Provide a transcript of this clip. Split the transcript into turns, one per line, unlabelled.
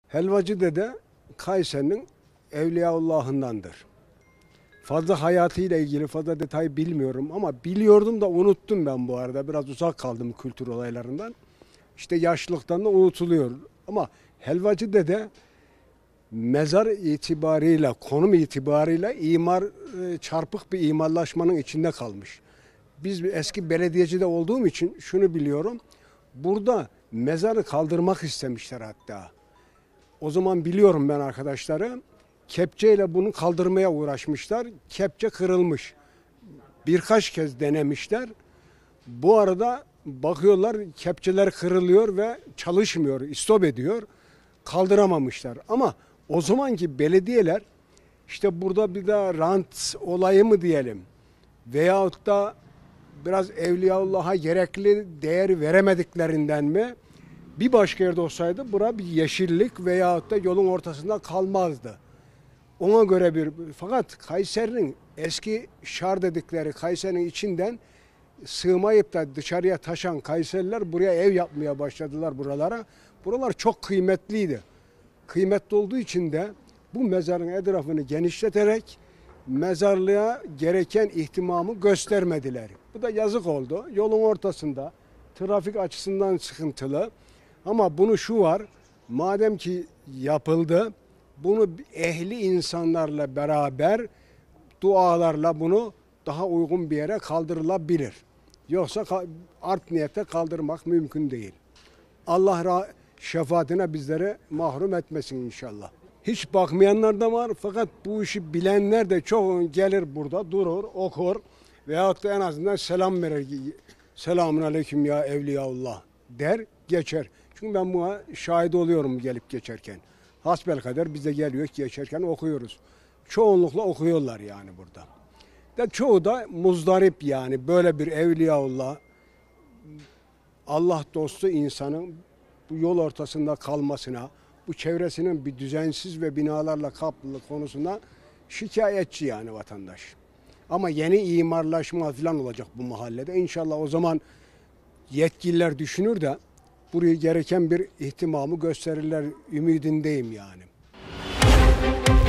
Helvacı Dede Kayseri'nin Evliyaullah'ındandır. Fazla hayatıyla ilgili fazla detay bilmiyorum ama biliyordum da unuttum ben bu arada. Biraz uzak kaldım kültür olaylarından. İşte yaşlılıktan da unutuluyor. Ama Helvacı Dede mezar itibarıyla, konum itibarıyla çarpık bir imarlaşmanın içinde kalmış. Biz eski belediyecide olduğum için şunu biliyorum. Burada mezarı kaldırmak istemişler hatta. O zaman biliyorum ben arkadaşları. Kepçeyle bunu kaldırmaya uğraşmışlar. Kepçe kırılmış. Birkaç kez denemişler. Bu arada bakıyorlar kepçeler kırılıyor ve çalışmıyor, istop ediyor. Kaldıramamışlar. Ama o zamanki belediyeler işte burada bir de rant olayı mı diyelim veyahut da biraz Evliyaullah'a gerekli değer veremediklerinden mi bir başka yerde olsaydı bura bir yeşillik veyahut da yolun ortasında kalmazdı. Ona göre fakat Kayseri'nin eski şar dedikleri Kayseri'nin içinden sığmayıp da dışarıya taşan Kayseriler buraya ev yapmaya başladılar buralara. Buralar çok kıymetliydi. Kıymetli olduğu için de bu mezarın etrafını genişleterek mezarlığa gereken ihtimamı göstermediler. Bu da yazık oldu. Yolun ortasında trafik açısından sıkıntılı. Ama bunu şu var, madem ki yapıldı, bunu ehli insanlarla beraber dualarla bunu daha uygun bir yere kaldırılabilir. Yoksa art niyete kaldırmak mümkün değil. Allah şefaatine bizleri mahrum etmesin inşallah. Hiç bakmayanlar da var fakat bu işi bilenler de çok gelir burada durur, okur veyahut da en azından selam verir. Selamun aleyküm ya Evliyaullah der geçer. Çünkü ben buna şahit oluyorum gelip geçerken. Hasbelkader biz de geliyor geçerken okuyoruz. Çoğunlukla okuyorlar yani burada. Çoğu da muzdarip yani böyle bir Evliyaullah, Allah dostu insanın bu yol ortasında kalmasına, bu çevresinin bir düzensiz ve binalarla kaplı konusunda şikayetçi yani vatandaş. Ama yeni imarlaşma falan olacak bu mahallede. İnşallah o zaman yetkililer düşünür de buraya gereken bir ihtimamı gösterirler ümidindeyim yani.